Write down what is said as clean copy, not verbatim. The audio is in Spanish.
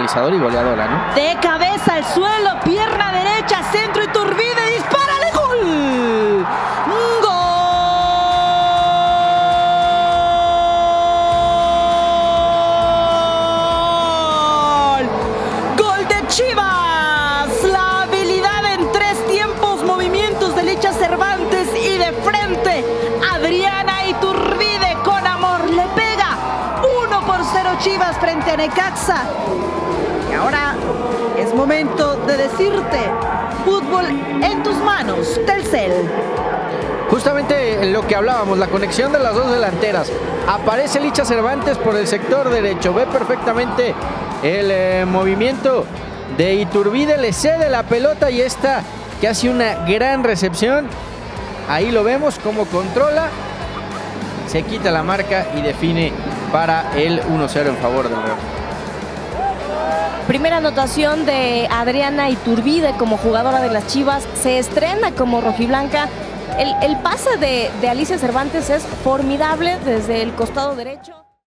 finalizadora y goleadora, ¿no? De cabeza al suelo, pierna derecha, centro, Iturbide, dispárale, gol. ¡Gol de Chivas! La habilidad en 3 tiempos, movimientos de Licha Cervantes y de frente, Adriana Iturbide con amor le pega. 1-0 Chivas frente a Necaxa. Y ahora es momento de decirte, fútbol en tus manos, Telcel. Justamente en lo que hablábamos, la conexión de las dos delanteras. Aparece Licha Cervantes por el sector derecho, ve perfectamente el movimiento de Iturbide, le cede la pelota y esta que hace una gran recepción. Ahí lo vemos cómo controla, se quita la marca y define para el 1-0 en favor del Real. Primera anotación de Adriana Iturbide como jugadora de las Chivas, se estrena como rojiblanca. El pase de Alicia Cervantes es formidable desde el costado derecho.